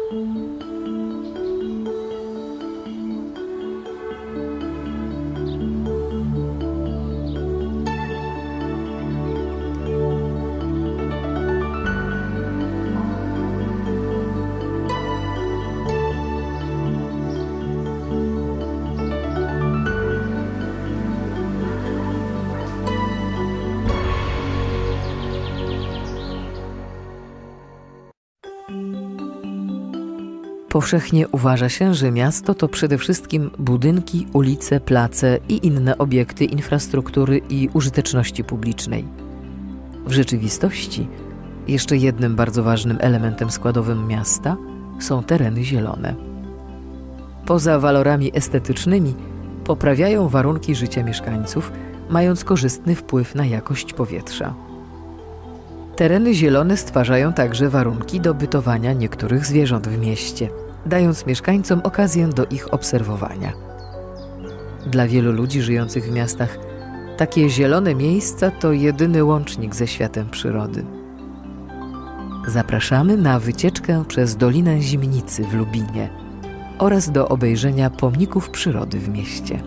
Powszechnie uważa się, że miasto to przede wszystkim budynki, ulice, place i inne obiekty infrastruktury i użyteczności publicznej. W rzeczywistości jeszcze jednym bardzo ważnym elementem składowym miasta są tereny zielone. Poza walorami estetycznymi poprawiają warunki życia mieszkańców, mając korzystny wpływ na jakość powietrza. Tereny zielone stwarzają także warunki do bytowania niektórych zwierząt w mieście, dając mieszkańcom okazję do ich obserwowania. Dla wielu ludzi żyjących w miastach takie zielone miejsca to jedyny łącznik ze światem przyrody. Zapraszamy na wycieczkę przez Dolinę Zimnicy w Lubinie oraz do obejrzenia pomników przyrody w mieście.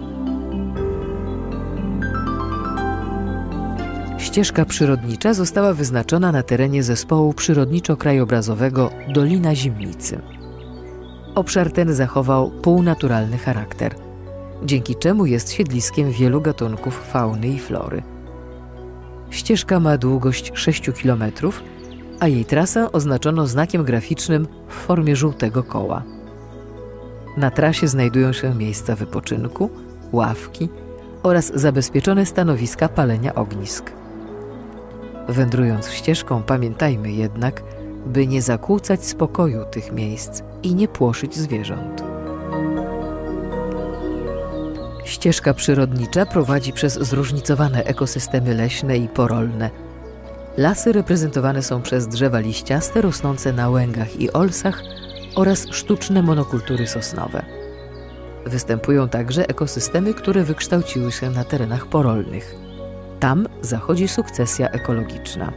Ścieżka przyrodnicza została wyznaczona na terenie zespołu przyrodniczo-krajobrazowego Dolina Zimnicy. Obszar ten zachował półnaturalny charakter, dzięki czemu jest siedliskiem wielu gatunków fauny i flory. Ścieżka ma długość 6 km, a jej trasę oznaczono znakiem graficznym w formie żółtego koła. Na trasie znajdują się miejsca wypoczynku, ławki oraz zabezpieczone stanowiska palenia ognisk. Wędrując ścieżką, pamiętajmy jednak, by nie zakłócać spokoju tych miejsc i nie płoszyć zwierząt. Ścieżka przyrodnicza prowadzi przez zróżnicowane ekosystemy leśne i porolne. Lasy reprezentowane są przez drzewa liściaste rosnące na łęgach i olsach oraz sztuczne monokultury sosnowe. Występują także ekosystemy, które wykształciły się na terenach porolnych. Tam zachodzi sukcesja ekologiczna.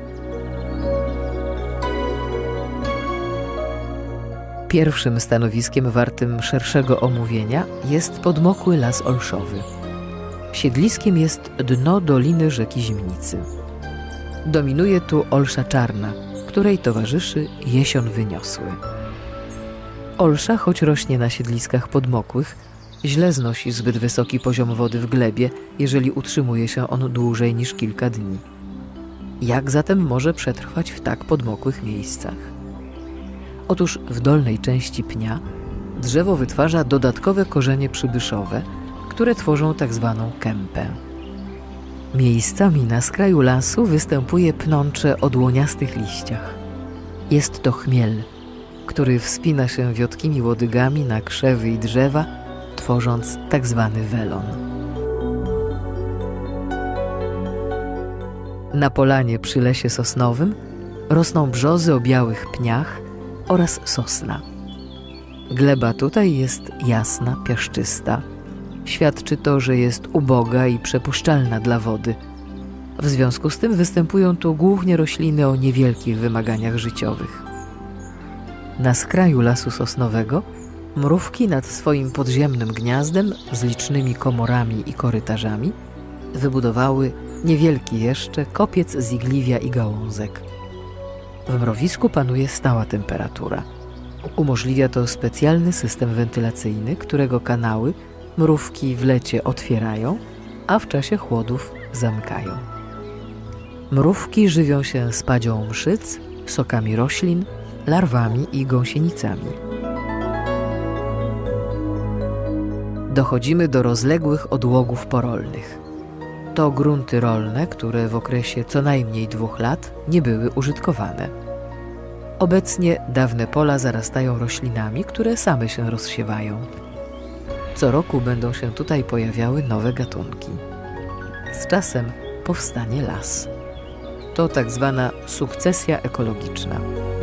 Pierwszym stanowiskiem wartym szerszego omówienia jest podmokły las olszowy. Siedliskiem jest dno doliny rzeki Zimnicy. Dominuje tu olsza czarna, której towarzyszy jesion wyniosły. Olsza, choć rośnie na siedliskach podmokłych, źle znosi zbyt wysoki poziom wody w glebie, jeżeli utrzymuje się on dłużej niż kilka dni. Jak zatem może przetrwać w tak podmokłych miejscach? Otóż w dolnej części pnia drzewo wytwarza dodatkowe korzenie przybyszowe, które tworzą tak zwaną kępę. Miejscami na skraju lasu występuje pnącze o dłoniastych liściach. Jest to chmiel, który wspina się wiotkimi łodygami na krzewy i drzewa, tworząc tak zwany welon. Na polanie przy lesie sosnowym rosną brzozy o białych pniach oraz sosna. Gleba tutaj jest jasna, piaszczysta. Świadczy to, że jest uboga i przepuszczalna dla wody. W związku z tym występują tu głównie rośliny o niewielkich wymaganiach życiowych. Na skraju lasu sosnowego mrówki nad swoim podziemnym gniazdem z licznymi komorami i korytarzami wybudowały niewielki jeszcze kopiec z igliwia i gałązek. W mrowisku panuje stała temperatura. Umożliwia to specjalny system wentylacyjny, którego kanały mrówki w lecie otwierają, a w czasie chłodów zamykają. Mrówki żywią się spadzią mszyc, sokami roślin, larwami i gąsienicami. Dochodzimy do rozległych odłogów porolnych. To grunty rolne, które w okresie co najmniej 2 lat nie były użytkowane. Obecnie dawne pola zarastają roślinami, które same się rozsiewają. Co roku będą się tutaj pojawiały nowe gatunki. Z czasem powstanie las. To tak zwana sukcesja ekologiczna.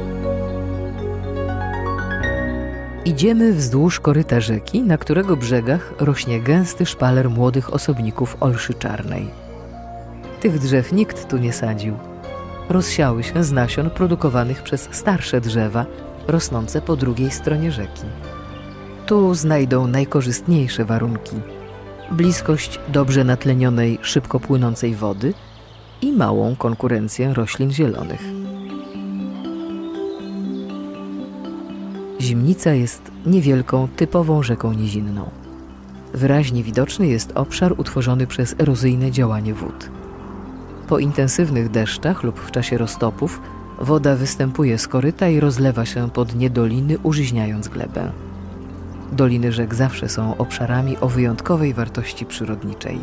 Idziemy wzdłuż koryta rzeki, na którego brzegach rośnie gęsty szpaler młodych osobników olszy czarnej. Tych drzew nikt tu nie sadził. Rozsiały się z nasion produkowanych przez starsze drzewa, rosnące po drugiej stronie rzeki. Tu znajdą najkorzystniejsze warunki: bliskość dobrze natlenionej, szybko płynącej wody i małą konkurencję roślin zielonych. Zimnica jest niewielką, typową rzeką nizinną. Wyraźnie widoczny jest obszar utworzony przez erozyjne działanie wód. Po intensywnych deszczach lub w czasie roztopów woda występuje z koryta i rozlewa się pod dnie doliny, użyźniając glebę. Doliny rzek zawsze są obszarami o wyjątkowej wartości przyrodniczej.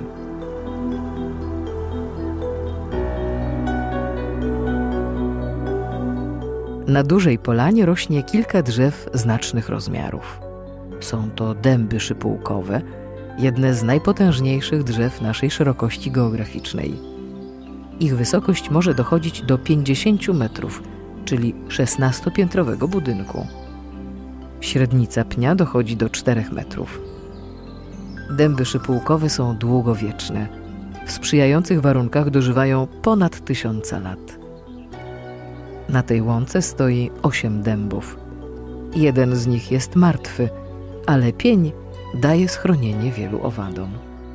Na dużej polanie rośnie kilka drzew znacznych rozmiarów. Są to dęby szypułkowe, jedne z najpotężniejszych drzew naszej szerokości geograficznej. Ich wysokość może dochodzić do 50 metrów, czyli 16-piętrowego budynku. Średnica pnia dochodzi do 4 metrów. Dęby szypułkowe są długowieczne. W sprzyjających warunkach dożywają ponad 1000 lat. Na tej łące stoi 8 dębów. Jeden z nich jest martwy, ale pień daje schronienie wielu owadom.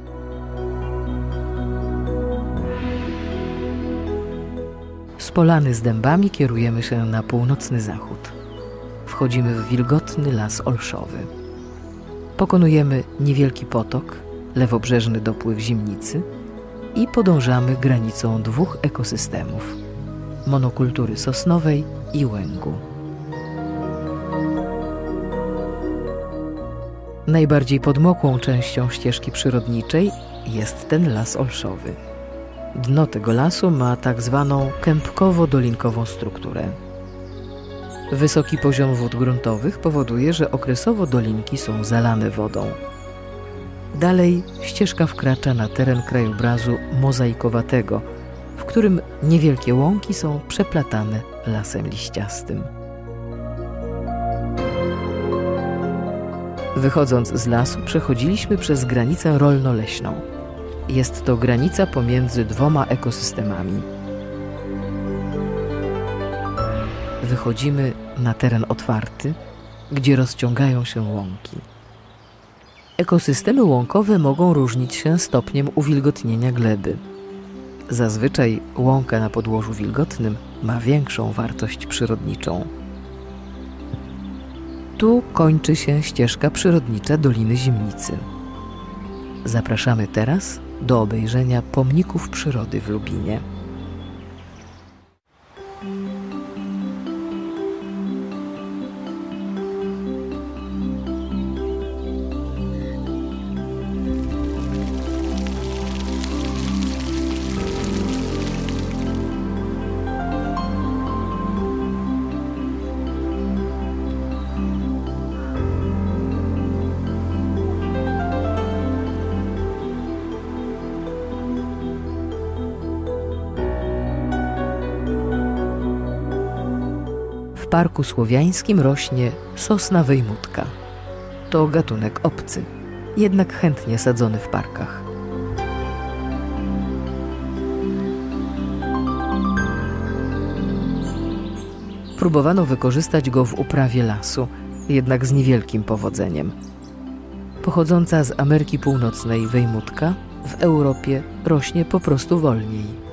Z polany z dębami kierujemy się na północny zachód. Wchodzimy w wilgotny las olszowy. Pokonujemy niewielki potok, lewobrzeżny dopływ Zimnicy i podążamy granicą 2 ekosystemów: monokultury sosnowej i łęgu. Najbardziej podmokłą częścią ścieżki przyrodniczej jest ten las olszowy. Dno tego lasu ma tak zwaną kępkowo-dolinkową strukturę. Wysoki poziom wód gruntowych powoduje, że okresowo dolinki są zalane wodą. Dalej ścieżka wkracza na teren krajobrazu mozaikowatego, w którym niewielkie łąki są przeplatane lasem liściastym. Wychodząc z lasu, przechodziliśmy przez granicę rolno-leśną. Jest to granica pomiędzy 2 ekosystemami. Wychodzimy na teren otwarty, gdzie rozciągają się łąki. Ekosystemy łąkowe mogą różnić się stopniem uwilgotnienia gleby. Zazwyczaj łąka na podłożu wilgotnym ma większą wartość przyrodniczą. Tu kończy się ścieżka przyrodnicza Doliny Zimnicy. Zapraszamy teraz do obejrzenia pomników przyrody w Lubinie. W Parku Słowiańskim rośnie sosna wejmutka. To gatunek obcy, jednak chętnie sadzony w parkach. Próbowano wykorzystać go w uprawie lasu, jednak z niewielkim powodzeniem. Pochodząca z Ameryki Północnej wejmutka w Europie rośnie po prostu wolniej.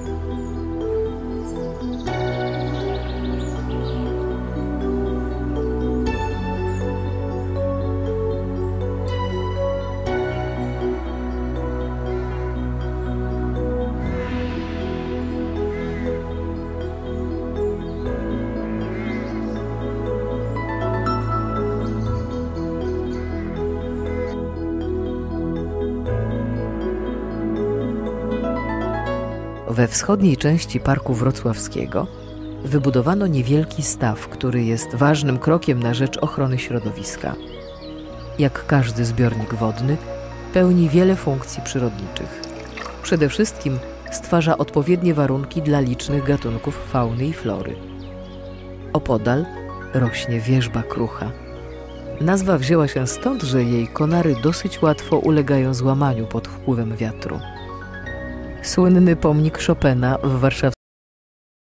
We wschodniej części Parku Wrocławskiego wybudowano niewielki staw, który jest ważnym krokiem na rzecz ochrony środowiska. Jak każdy zbiornik wodny, pełni wiele funkcji przyrodniczych. Przede wszystkim stwarza odpowiednie warunki dla licznych gatunków fauny i flory. Opodal rośnie wierzba krucha. Nazwa wzięła się stąd, że jej konary dosyć łatwo ulegają złamaniu pod wpływem wiatru. Słynny pomnik Chopina w warszawskim